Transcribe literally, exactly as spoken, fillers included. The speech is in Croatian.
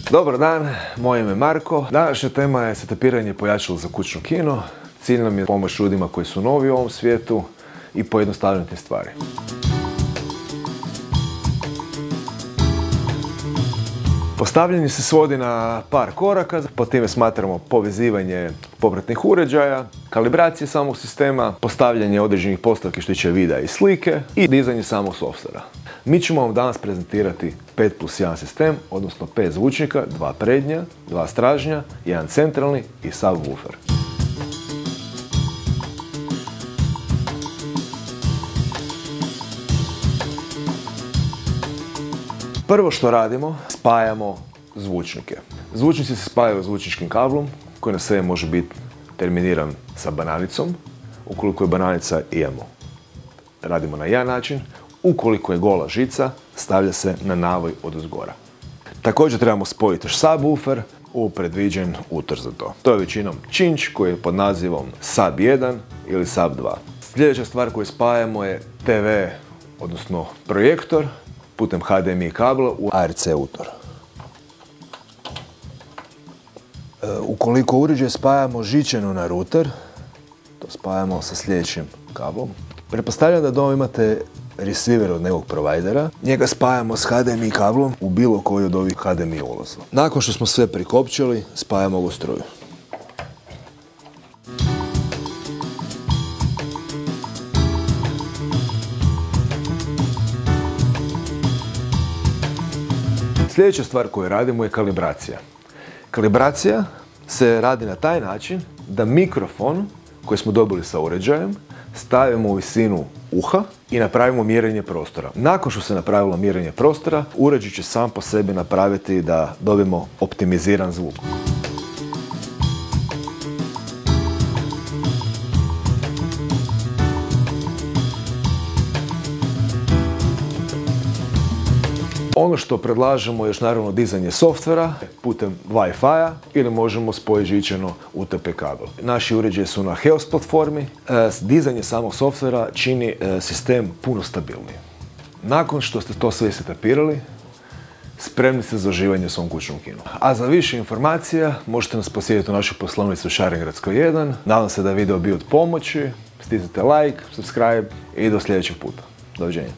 Dobar dan, moje ime je Marko. Današnja tema je setapiranje pojačala za kućno kino. Cilj nam je pomoć ljudima koji su novi u ovom svijetu i pojednostaviti stvari. Postavljanje se svodi na par koraka, po time smatramo povezivanje popratnih uređaja, kalibracije samog sistema, postavljanje određenih postavki što tiče videa i slike i dizanje samog softvera. Mi ćemo vam danas prezentirati pet plus jedan sistem, odnosno pet zvučnika, dva prednja, dva stražnja, jedan centralni i subwoofer. Prvo što radimo, spajamo zvučnike. Zvučnici se spajaju zvučničkim kablom koji na sebi može biti terminiran sa bananicom. Ukoliko je bananica, imamo. Radimo na jedan način. Ukoliko je gola žica, stavlja se na navoj odozgora. Također trebamo spojiti još subwoofer u predviđen utor za to. To je većinom činč koji je pod nazivom sub jedan ili sub dva. Sljedeća stvar koju spajamo je te ve, odnosno projektor, putem ha de em i kabla u a er ce utor. E, ukoliko uređaj spajamo žičano na router, to spajamo sa sljedećim kablom. Pretpostavljam da doma imate receiver od nekog provajdera. Njega spajamo s ha de em i kablom u bilo koji od ovih ha de em i ulaza. Nakon što smo sve prikopčali, spajamo ga u struju. Sljedeća stvar koju radimo je kalibracija. Kalibracija se radi na taj način da mikrofon koji smo dobili sa uređajem stavimo u visinu uha i napravimo mjerenje prostora. Nakon što se napravilo mjerenje prostora, uređaj će sam po sebi napraviti da dobijemo optimiziran zvuk. Ono što predlažemo je još naravno dizanje softvera putem Wi-Fi-a ili možemo spojiti žičano u te pe kabel. Naši uređaji su na HEOS platformi. Dizanje samog softvera čini sistem puno stabilniji. Nakon što ste to sve setapirali, spremni ste za uživanje u svom kućnom kinu. A za više informacija možete nas posjetiti u našoj poslovnici u Šarengradskoj jedan. Nadam se da je video bio od pomoći. Stisnite like, subscribe i do sljedećeg puta. Doviđenja.